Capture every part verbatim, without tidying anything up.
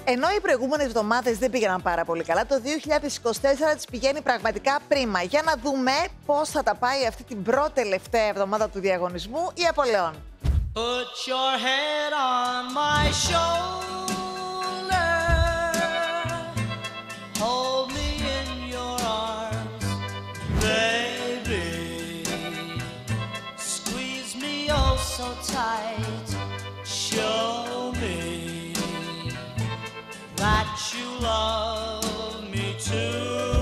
Ενώ οι προηγούμενες εβδομάδες δεν πήγαιναν πάρα πολύ καλά, το δύο χιλιάδες είκοσι τέσσερα της πηγαίνει πραγματικά πρίμα. Για να δούμε πώς θα τα πάει αυτή την πρώτη τελευταία εβδομάδα του διαγωνισμού η Απολεών. Put your head on my shoulder, hold me in your arms, baby, squeeze me oh so tight, show me that you love me too.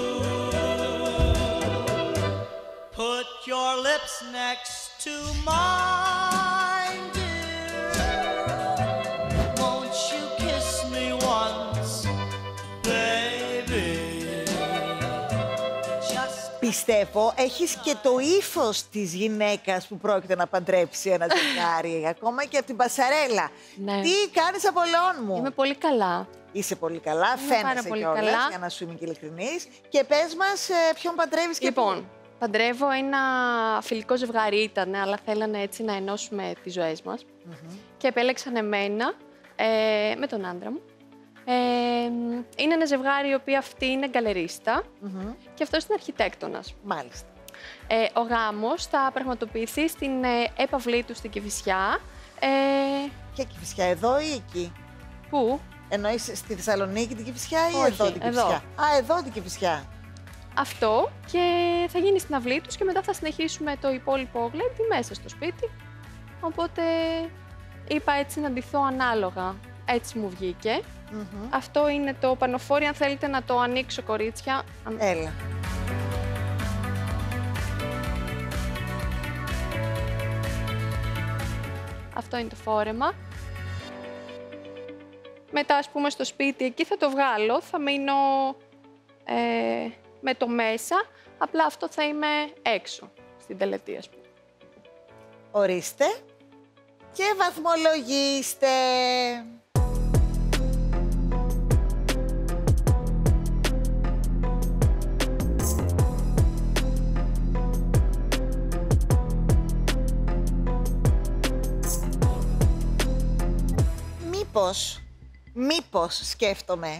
Put your lips next to mine, dear. Won't you kiss me once, baby? Just Πιστεύω, έχεις και το ύφος της γυναίκας που πρόκειται να παντρέψει ένα ζευγάρι, ακόμα και από την πασαρέλα. Ναι. Τι κάνεις, Απολεών μου? Είμαι πολύ καλά. Είσαι πολύ καλά, Είμαι πάρα φαίνεσαι πολύ κιόλας, καλά. για να σου είμαι και ειλικρινής. Και πες μας, ε, ποιον παντρεύεις και Λοιπόν, πού? παντρεύω ένα φιλικό ζευγάρι ήταν, αλλά θέλανε έτσι να ενώσουμε τις ζωές μας. Mm-hmm. Και επέλεξαν εμένα ε, με τον άντρα μου. Ε, είναι ένα ζευγάρι, η οποία αυτή είναι γκαλερίστα Mm-hmm. και αυτός είναι αρχιτέκτονας. Μάλιστα. Ε, ο γάμος θα πραγματοποιηθεί στην ε, έπαυλή του στην Κηφισιά. Ε, Και Κηφισιά εδώ ή εκεί? πού? Εννοείς στη Θεσσαλονίκη την Κηφισιά ή Όχι, εδώ την εδώ. Κηφισιά? Α, εδώ την Κηφισιά. Αυτό, και θα γίνει στην αυλή τους και μετά θα συνεχίσουμε το υπόλοιπο γλέντι μέσα στο σπίτι. Οπότε είπα έτσι να ντυθώ ανάλογα. Έτσι μου βγήκε. Mm-hmm. Αυτό είναι το πανοφόρι, αν θέλετε να το ανοίξω, κορίτσια. Έλα. Αυτό είναι το φόρεμα. Μετά, ας πούμε, στο σπίτι, εκεί θα το βγάλω. Θα μείνω ε, με το μέσα. Απλά αυτό θα είμαι έξω, στην τελετή, ας πούμε. Ορίστε και βαθμολογήστε. Μήπως, μήπως σκέφτομαι,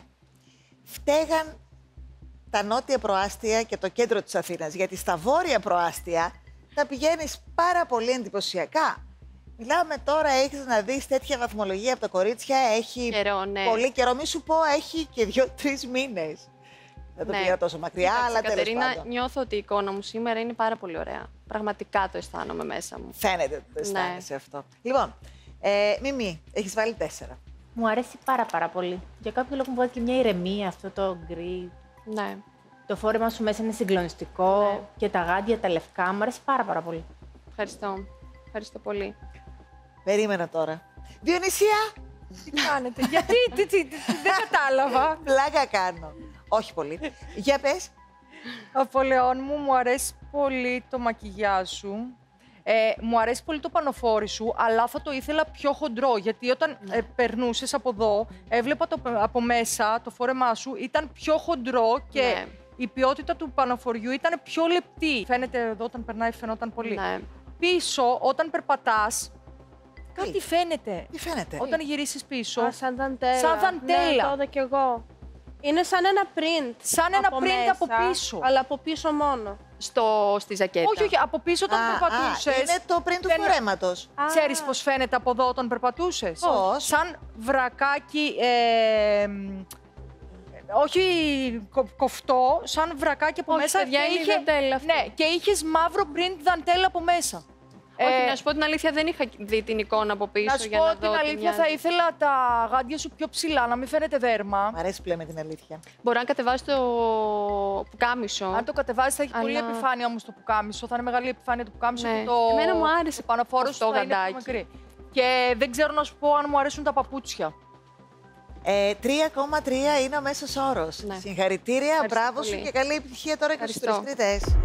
φταίγαν τα νότια προάστια και το κέντρο της Αθήνας, γιατί στα βόρεια προάστια θα πηγαίνεις πάρα πολύ εντυπωσιακά. Μιλάμε τώρα, έχεις να δεις τέτοια βαθμολογία από τα κορίτσια, έχει Καιρό, ναι. πολύ καιρό. Μη σου πω, έχει και δύο-τρεις μήνες. Δεν το Ναι. πήγα τόσο μακριά, Κοίταξε, αλλά τέλος Κατερίνα, πάντων. νιώθω ότι η εικόνα μου σήμερα είναι πάρα πολύ ωραία. Πραγματικά το αισθάνομαι μέσα μου. Φαίνεται ότι το αισθάνεσαι αυτό. Λοιπόν, ε, Μιμή, έχεις βάλει τέσσερα. Μου αρέσει πάρα πάρα πολύ. Για κάποιο λόγο μου βάζει και μια ηρεμία αυτό το γκρι. Ναι. Το φόρεμα σου μέσα είναι συγκλονιστικό Ναι. και τα γάντια, τα λευκά, μου αρέσει πάρα πάρα πολύ. Ευχαριστώ. Ευχαριστώ πολύ. Περίμενα τώρα. Διονυσία, Τι κάνετε, γιατί, τι, τι, τι, δεν κατάλαβα. πλάκα κάνω. Όχι πολύ. Για πες. Απολεών μου, μου αρέσει πολύ το μακιγιάζ σου. Ε, μου αρέσει πολύ το πανοφόρι σου, αλλά θα το ήθελα πιο χοντρό, γιατί όταν ε, περνούσες από εδώ, έβλεπα το, από μέσα το φόρεμά σου ήταν πιο χοντρό και Ναι. η ποιότητα του πανοφοριού ήταν πιο λεπτή. Φαίνεται εδώ όταν περνάει, φαινόταν πολύ. Ναι. Πίσω, όταν περπατάς, κάτι Τι? φαίνεται. Τι φαίνεται. Όταν γυρίσεις πίσω, Α, σαν δαντέλα. Σαν δαντέλα. Ναι, το είδα κι εγώ. Είναι σαν ένα print. Σαν ένα από print μέσα, από πίσω. Αλλά από πίσω μόνο. Στο, στη ζακέτα. όχι, όχι, από πίσω όταν Α, περπατούσες. α, είναι το πριν του δεν- φορέματος. Α, Ξέρεις πώς φαίνεται από εδώ όταν περπατούσες. Πώς? Σαν βρακάκι, ε, μ, όχι κο- κοφτό, σαν βρακάκι από Όχι, μέσα. παιδιά, και είναι η είχε- δαντέλα αυτή. Ναι, και είχες μαύρο print δαντέλα από μέσα. Όχι, Ε, να σου πω την αλήθεια, δεν είχα δει την εικόνα από πίσω να σου για πω να την δω τι αλήθεια, μοιάζει. θα ήθελα τα γάντια σου πιο ψηλά, να μην φαίνεται δέρμα. Μ' αρέσει που λέμε την αλήθεια. Μπορώ να κατεβάσω το πουκάμισο. Αν το κατεβάζεις θα έχει πολύ Αλλά- επιφάνεια όμως το πουκάμισο, θα είναι μεγάλη επιφάνεια το πουκάμισο Ναι. και το, Εμένα μου άρεσε το πανοφόρο αυτό σου το θα είναι πιο γαντάκι. μικρή. Και δεν ξέρω να σου πω αν μου αρέσουν τα παπούτσια. Ε, τρία κόμμα τρία είναι ο μέσος όρος. Ναι. Συγχαρητήρια, Ευχαριστώ μπράβο σου πολύ. και καλή επιτυχία τώρα και στους Ευχαριστώ. τρεις τρίτες.